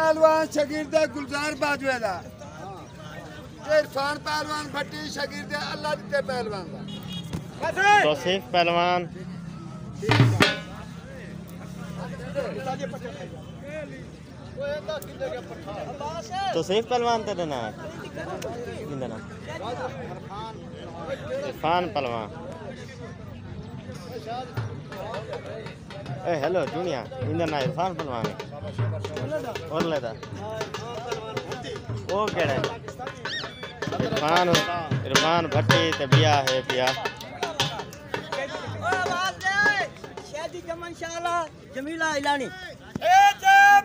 पहलवान शागिर्द गुलजार बाजवे दा इरफान पहलवान भट्टी शागिर्द अल्लाह दिते पहलवान दा तौसीफ पहलवान तौसीफ पहलवान तेरा नाम किंदा नाम इरफान पहलवान ए हेलो दुनिया इंदा ना इरफान पहलवान है और लेदा ओ केड़ा इरफान भट्टी ते बिया है बिया ओ आवाज दे शादी जमन शाला जमीला इलानी ए जब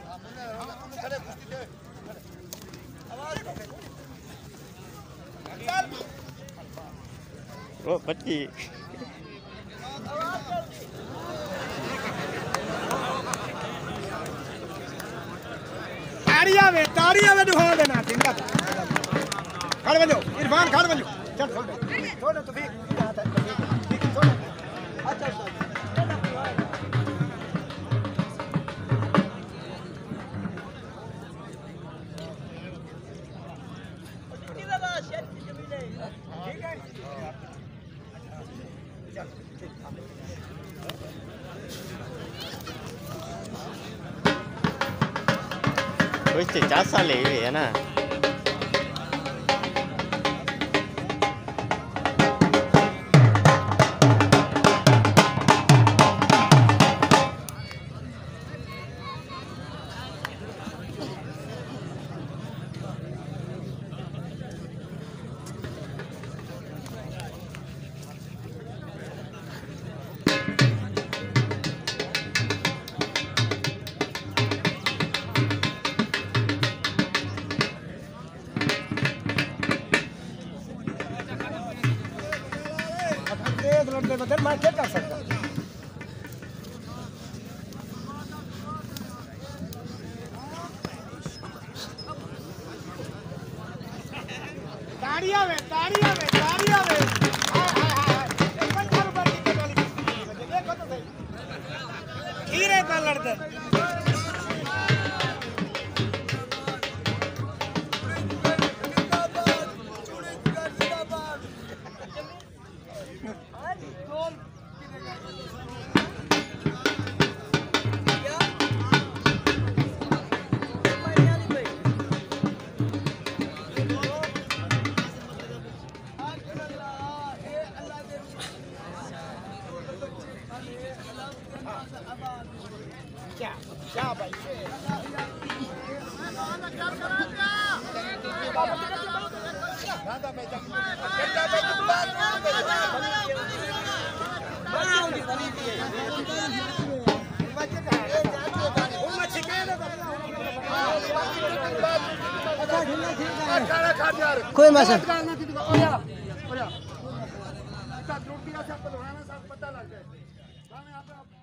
ओ भट्टी ताड़ियां में दुहा देना चिंता खड़ बजो इरफान खड़ बजो चल छोड़ तो फिर अच्छा कुछ 4 साल है ना लड़ने बदल मैं क्या कर सकता ताड़ियां में हाय देखो तो सही खीरे का लड़ते क्या भाई कोई मसला